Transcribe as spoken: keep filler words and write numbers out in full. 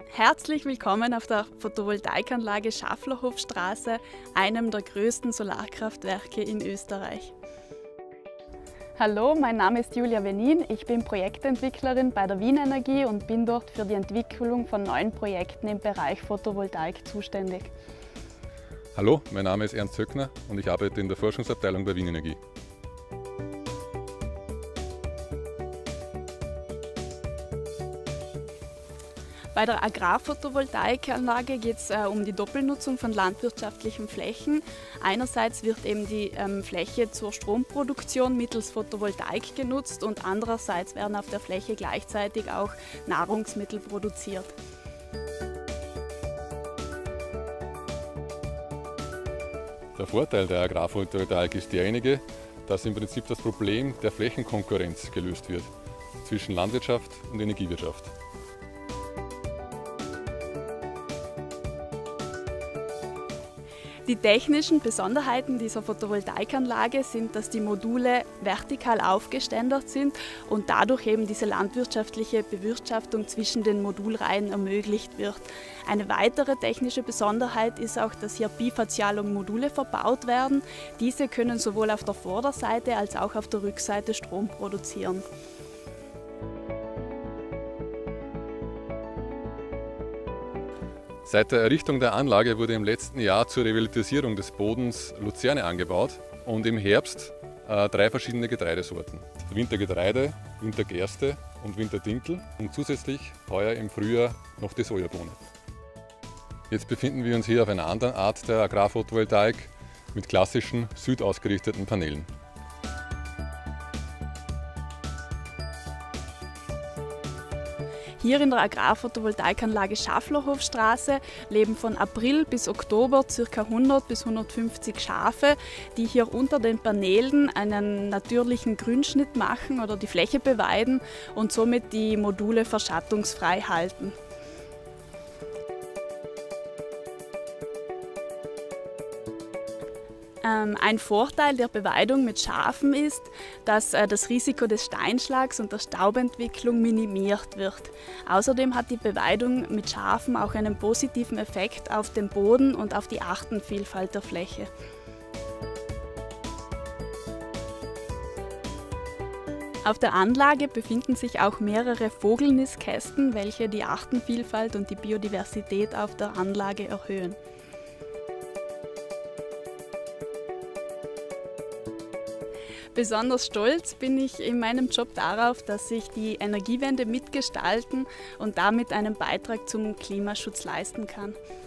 Herzlich willkommen auf der Photovoltaikanlage Schafflerhofstraße, einem der größten Solarkraftwerke in Österreich. Hallo, mein Name ist Julia Wenin, ich bin Projektentwicklerin bei der Wien Energie und bin dort für die Entwicklung von neuen Projekten im Bereich Photovoltaik zuständig. Hallo, mein Name ist Ernst Höckner und ich arbeite in der Forschungsabteilung bei Wien Energie. Bei der Agrarphotovoltaikanlage geht es äh, um die Doppelnutzung von landwirtschaftlichen Flächen. Einerseits wird eben die ähm, Fläche zur Stromproduktion mittels Photovoltaik genutzt und andererseits werden auf der Fläche gleichzeitig auch Nahrungsmittel produziert. Der Vorteil der Agrarphotovoltaik ist derjenige, dass im Prinzip das Problem der Flächenkonkurrenz gelöst wird zwischen Landwirtschaft und Energiewirtschaft. Die technischen Besonderheiten dieser Photovoltaikanlage sind, dass die Module vertikal aufgeständert sind und dadurch eben diese landwirtschaftliche Bewirtschaftung zwischen den Modulreihen ermöglicht wird. Eine weitere technische Besonderheit ist auch, dass hier Bifazialung-Module verbaut werden. Diese können sowohl auf der Vorderseite als auch auf der Rückseite Strom produzieren. Seit der Errichtung der Anlage wurde im letzten Jahr zur Revitalisierung des Bodens Luzerne angebaut und im Herbst äh, drei verschiedene Getreidesorten. Wintergetreide, Wintergerste und Winterdinkel und zusätzlich heuer im Frühjahr noch die Sojabohne. Jetzt befinden wir uns hier auf einer anderen Art der Agrarphotovoltaik mit klassischen südausgerichteten Paneelen. Hier in der Agrarphotovoltaikanlage Schafflerhofstraße leben von April bis Oktober ca. hundert bis hundertfünfzig Schafe, die hier unter den Paneelen einen natürlichen Grünschnitt machen oder die Fläche beweiden und somit die Module verschattungsfrei halten. Ein Vorteil der Beweidung mit Schafen ist, dass das Risiko des Steinschlags und der Staubentwicklung minimiert wird. Außerdem hat die Beweidung mit Schafen auch einen positiven Effekt auf den Boden und auf die Artenvielfalt der Fläche. Auf der Anlage befinden sich auch mehrere Vogelnistkästen, welche die Artenvielfalt und die Biodiversität auf der Anlage erhöhen. Besonders stolz bin ich in meinem Job darauf, dass ich die Energiewende mitgestalten und damit einen Beitrag zum Klimaschutz leisten kann.